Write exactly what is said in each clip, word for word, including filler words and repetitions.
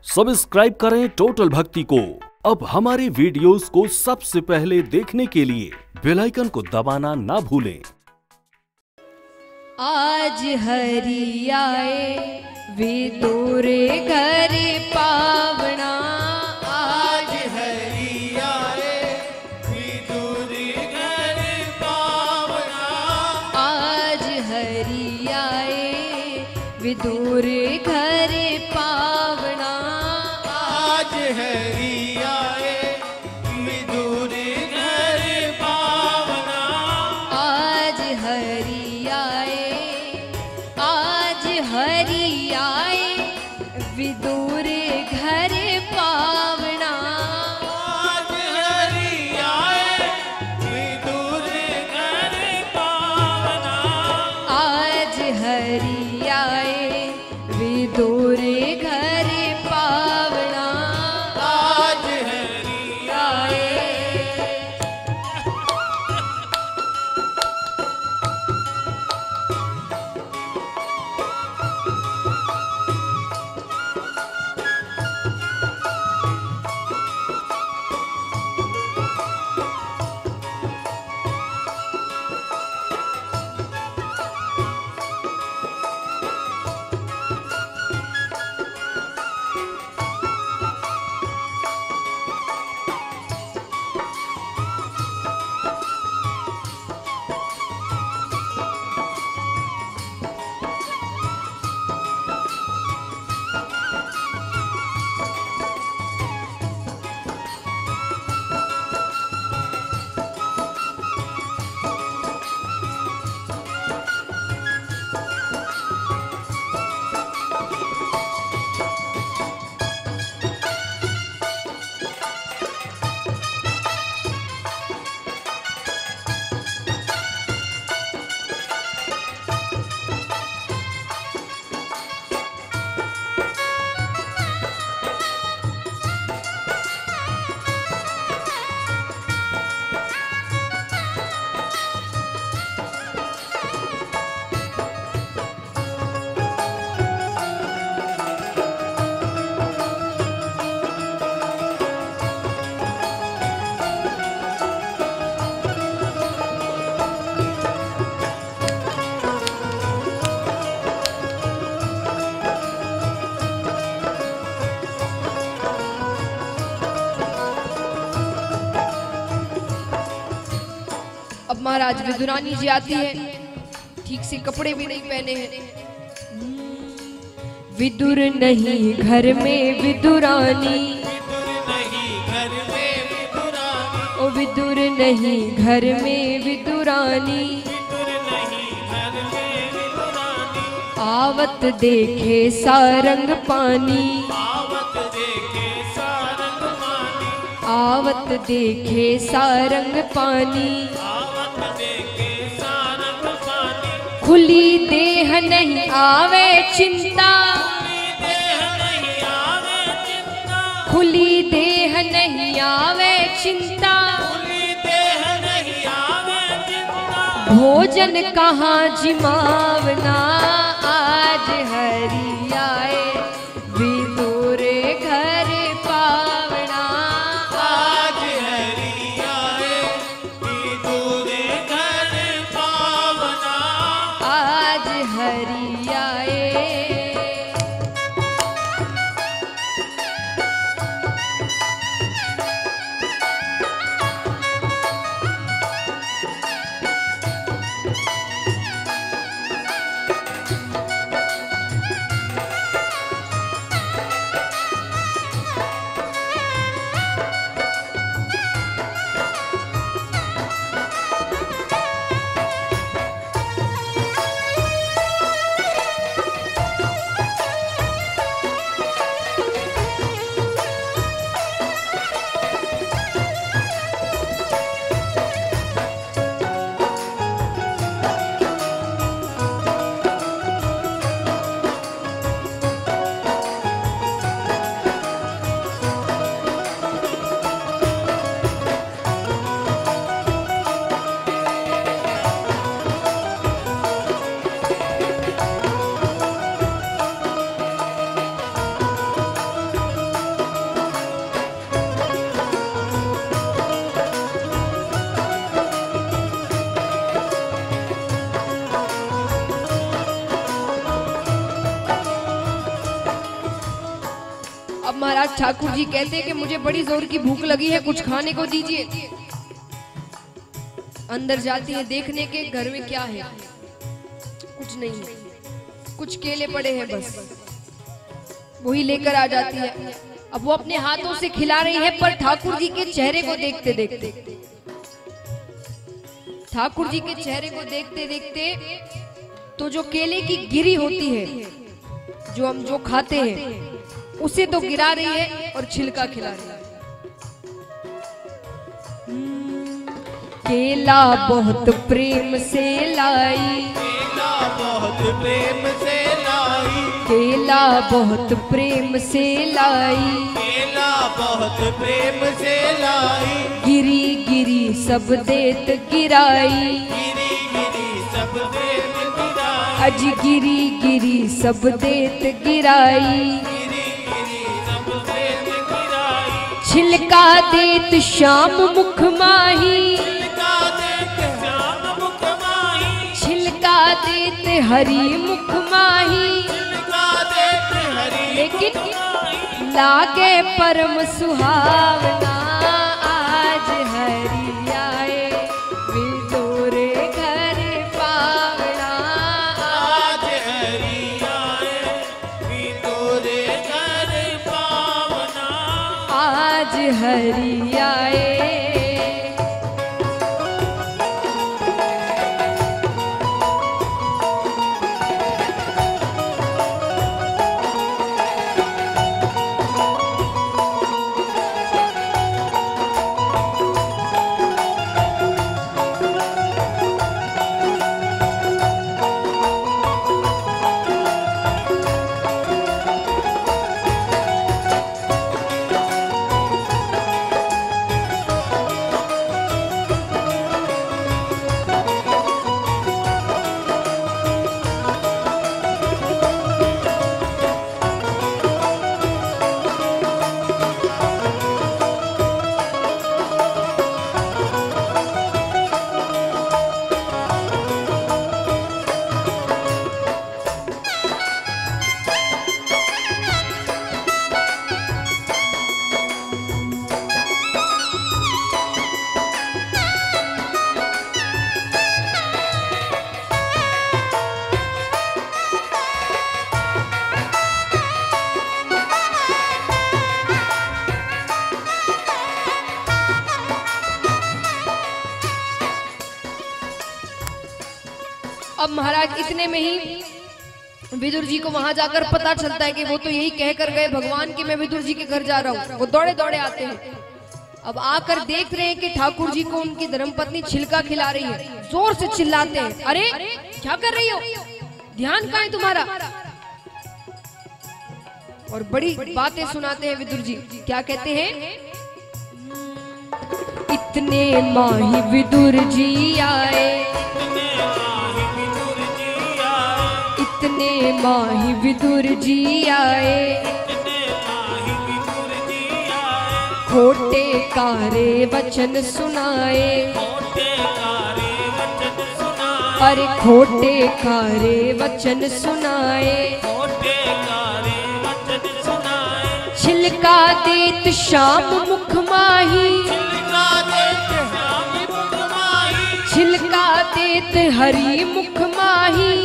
Subscribe करें total भक्ति को। अब हमारे वीडियोस को सबसे पहले देखने के लिए बेल आइकन को दबाना ना भूलें। आज हरि आए विदुरे घर पावना, आज हरि आए विदुरे घर पावना, आज हरि आए विदुरे घर पावना, आज हरि आए विदुरे घर पावना, आज हरि आए, आज हरि आए विदुरे घर पावना, आज हरि आए विदुरे घर पावना, आज हरि आए विदुरे घर पावना, आज हरि आए। अब महाराज विदुरानी जी आती है, ठीक से कपड़े भी नहीं पहने हैं। विदुर नहीं घर में विदुरानी, विदुर नहीं घर में विदुरानी, ओ विदुर नहीं घर में विदुरानी, विदुर नहीं घर में विदुरानी, आवत देखे सारंग पानी, आवत देखे सारंग पानी, आवत देखे सारंग पानी, आवत देखे सारंग पानी, खुली देह नहीं आवे चिंता, देह नहीं आवे चिंता, खुली देह नहीं आवे चिंता, खुली देह नहीं आवे चिंता, भोजन कहाँ जिमावना, आज हरि आए विदुरे घर पावना, आज हरि आए विदुरे घर पावना, आज हरि आए। अब महाराज ठाकुर जी कहते हैं कि मुझे बड़ी जोर की भूख लगी है, कुछ खाने को दीजिए। अंदर जाती है देखने के घर में क्या है, कुछ नहीं है, कुछ केले पड़े हैं बस, वही लेकर आ जाती है। अब वो अपने हाथों से खिला रही है, पर ठाकुर जी के चेहरे को देखते देखते ठाकुर जी के चेहरे को देखते देखते तो जो केले की गिरी होती है, जो हम जो खाते हैं, उसे तो गिरा रही है और छिलका खिला रही है। केला बहुत प्रेम से लाई, केला बहुत प्रेम से लाई, केला बहुत प्रेम से लाई, केला बहुत प्रेम से लाई, गिरी गिरी सब देत गिराई, गिरी गिरी सब देत गिराई, अज गिरी गिरी सब देत गिराई, गिरी गिरी सब देत गिराई, छिलका देत शाम मुख माही, छिलका देत श्याम मुख माही, छिलका देत हरी मुख माही, छिलका देत हरि लेकिन मुख माही, लागे परम सुहावना आज हरि आए विदुरे घर पावना, आज हरि आए विदुरे घर पावना, आज हरि आए। अब महाराज इतने में ही विदुर जी को वहां जाकर पता चलता है कि वो तो यही कहकर गए भगवान कि मैं विदुर जी के घर जा रहा हूँ। वो दौड़े दौड़े आते हैं। अब आकर देख रहे हैं कि ठाकुर जी को उनकी धर्मपत्नी छिलका खिला रही है। जोर से चिल्लाते हैं, अरे क्या कर रही हो, ध्यान कहाँ है तुम्हारा। और बड़ी बातें सुनाते हैं विदुर जी। क्या कहते हैं, इतने माही विदुर जी आए, इतने माही विदुर जी आए, खोटे कारे वचन सुनाए, अरे खोटे कारे वचन सुनाए, छिलका देत शाम मुख माही, छिलका देत हरी मुख माही,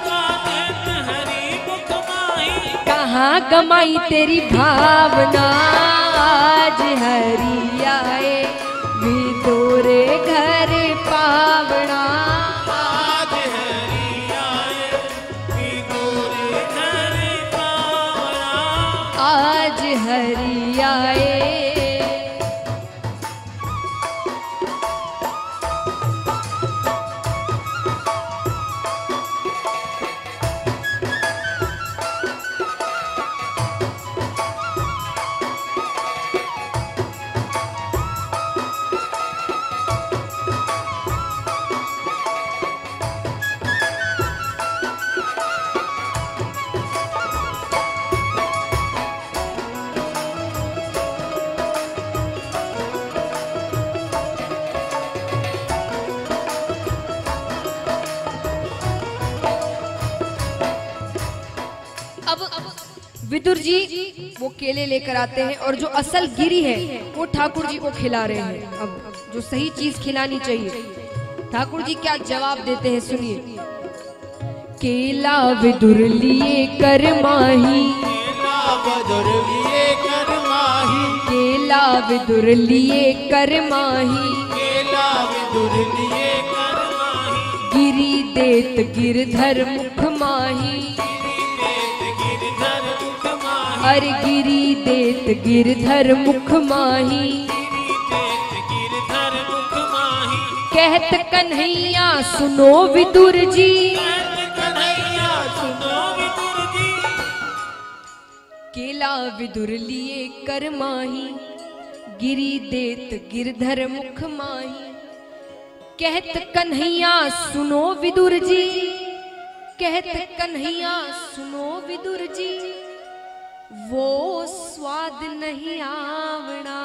कहाँ गमाई तेरी भावना, आज हरि आए विदुरे घर पावना, आज हरि आए विदुरे घर पावना, आज हरि आए। विदुर जी वो केले लेकर आते हैं और जो असल गिरी है वो ठाकुर जी को खिला रहे हैं। अब जो सही चीज खिलानी चाहिए, ठाकुर जी क्या जवाब देते हैं सुनिए। केला विदुर लिए कर माही, केला विदुर लिए कर माही, केला विदुर लिए कर माही, केला विदुर लिए कर माही, गिरी देत गिरधर मुख माही, गिरधर मुख माही, अरे गिरी देत गिरधर मुख माही, गिरधर मुख माही, कहत कन्हैया सुनो विदुर जी, कन्हैया सुनो विदुर जी, केला विदुर लिए कर माही, गिरी देत गिरधर मुख माही, कहत कन्हैया सुनो विदुर जी, कहत कन्हैया सुनो विदुर जी, वो स्वाद नहीं आवना,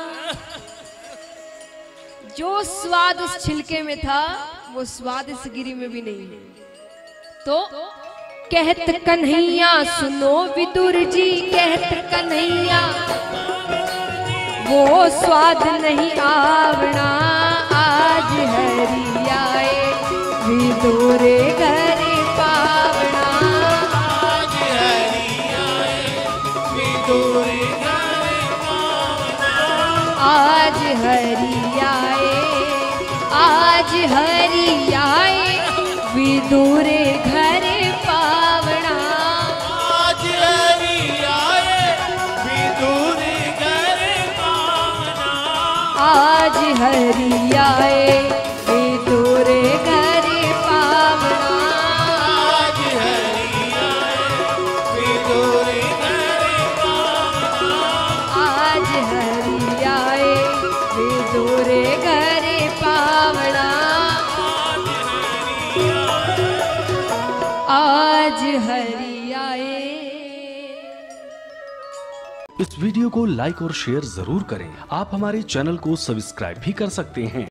जो स्वाद उस छिलके में था वो स्वाद इस गिरी में भी नहीं है। तो कहत कन्हैया सुनो विदुर जी, कहत कन्हैया वो स्वाद नहीं आवना, आज हरि आए विदुर घरे पावना, आज हरि आए विदुर घरे पावना, आज हरि आए, आज हरि आए विदुर घरे पावना, आज हरि आए विदुर घरे पावना, आज हरि आए विदुर घरे पावना, आज हरि आए विदुर घरे पावना, आज हरि आए विदुर घरे पावना, आज हरि आए। इस वीडियो को लाइक और शेयर जरूर करें। आप हमारे चैनल को सब्सक्राइब भी कर सकते हैं।